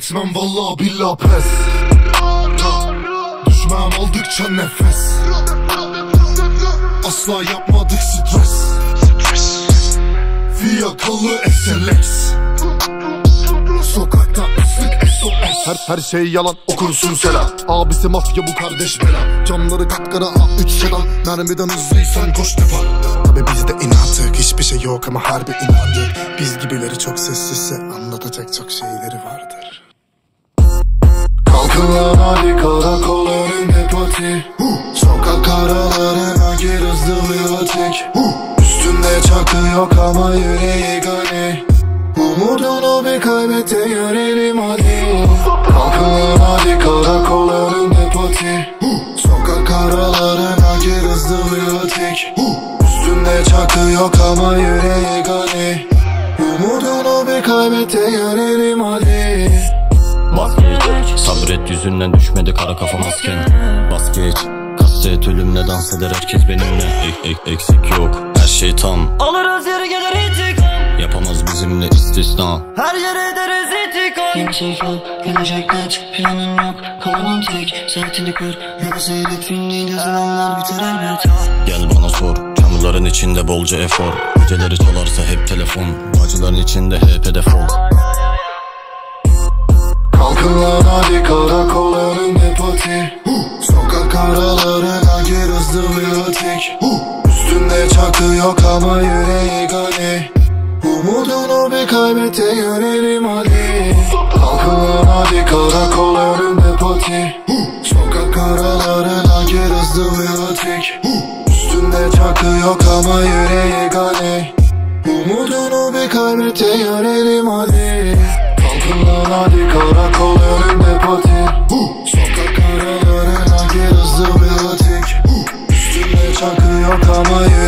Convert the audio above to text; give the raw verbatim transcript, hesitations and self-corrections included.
etmem vallahi billah pes. Düşmem aldıkça nefes. Asla yapmadık stres. Fiyakalı S L X. Sokakta ıslık S O S. Her, her şey yalan okursun selam. Abisi mafya bu kardeş bela. Camları kapkara A üç sedan. Mermiden hızlıysan koş defa. Tabi bizde inattık, hiçbir şey yok ama harbi inandık. Biz gibileri çok sessizse anlatacak çok şeyleri vardır. Kalkın lan hadi karakol önünde pati. Sokak aralarına gir hızlı bir atik. Üstünde çakı yok ama yüreği gani. Umudunu bir kaybete yönelim hadi. Kalkın lan hadi karakol önünde pati. Sokak aralarına gir hızlı bir atik. Üstünde çakı yok ama yüreği gani. Umudunu bir kaybete yönelim hadi. Vazgeç, sabret yüzünden düşmedi kara kafa masken. Vazgeç, kastet ölümle dans eder herkes benimle. Ek, ek, eksik yok, her şey tam. Alırız yeri gelir intikam. Yapamaz bizimle istisna. Her yere ederiz intikam. Yeni sayfa, gelecek net. Planın yok, kalamam tek. Saatini kır, ya da seyret filmini yazılanlar biter elbet. Gel bana sor, çamurların içinde bolca efor. Geceleri çalarsa hep telefon, acıların içinde hep hedef ol. Kalkın lan hadi karakol önünde pati. Sokak aralarına gir hızlı bir atik. Üstünde çakı yok ama yüreği gani. Umudunu bir kaybete yönelim hadi. Kalkın lan hadi karakol önünde pati. Sokak aralarına gir hızlı bir atik. Üstünde çakı yok ama yüreği gani. Umudunu bir kaybete yönelim hadi. Kalkın lan hadi karakol önünde pati. Sokak aralarına gir hızlı bir atik. Üstünde çakı yok ama yüreği